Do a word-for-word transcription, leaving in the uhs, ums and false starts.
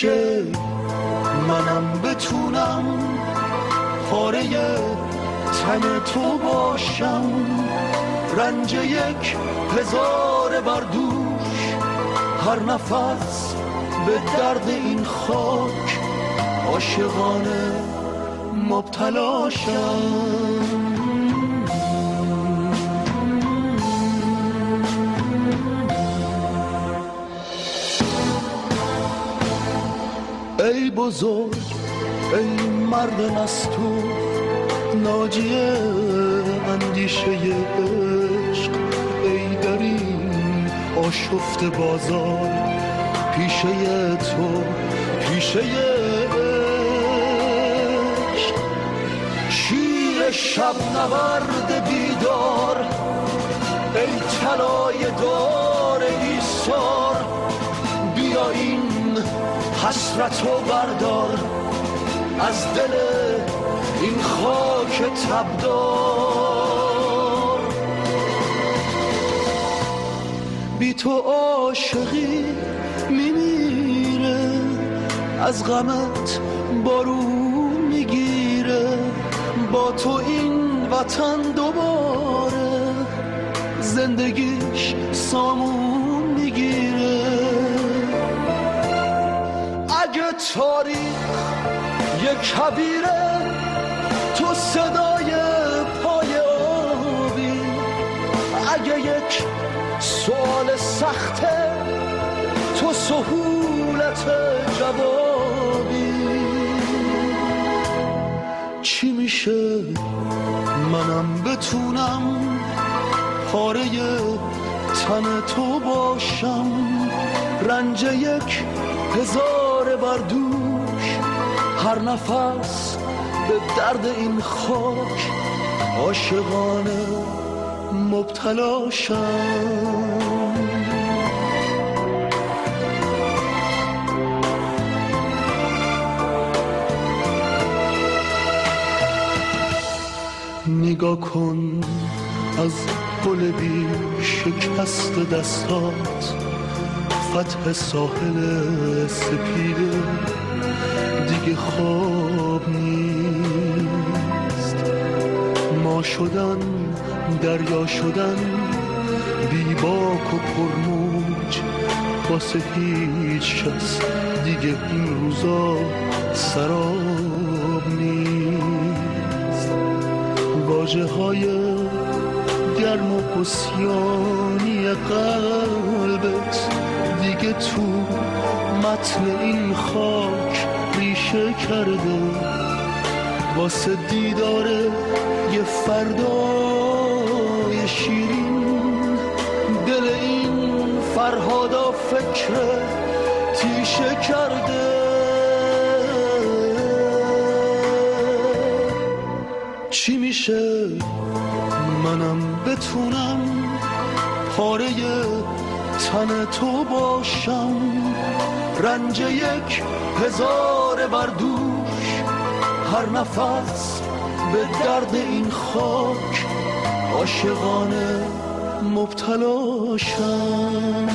میشه منم بتونم پاره تن تو باشم، رنج یک هزار بر دوش، هر نفس به درد این خاک عاشقانه مبتلاشم. ای بزرگ ای مرد نستور، ناجی اندیشه عشق، ای در این آشفت بازار پیشه تو پیشه عشق، شیر شب نورد بیدار، ای طلای دار ایثار، بیا این حسرتو بردار از دل این خاک تبدار. بی تو عاشقی میمیره، از غمت بارون میگیره، با تو این وطن دوباره زندگیش سامون میگیره. اگه تاریخ یک کبیره، تو صدای پای آبی، اگه یک سوال سخته، تو سهولت جوابی. چی میشه منم بتونم پاره تن تو باشم، رنج یک هزار بر دوش، هر نفس به درد این خاک عاشقانه مبتلاشم. نگاه کن از گل بی شکست دستات، فتح ساحل سپیده دیگه خواب نیست. ما شدن دریا شدن بی باک و پرموج، واسه هیچ کس دیگه این روزا سراب نیست. واژه های گرم و قسیانی قلبت دیگه تو متن این خاک ریشه کرده، واسه دیداره یه فردای شیرین دل این فرهادا فکر تیشه کرده. چی میشه منم بتونم پاره تن تو باشم، رنج یک هزار بر دوش، هر نفس به درد این خاک عاشقانه مبتلاشم.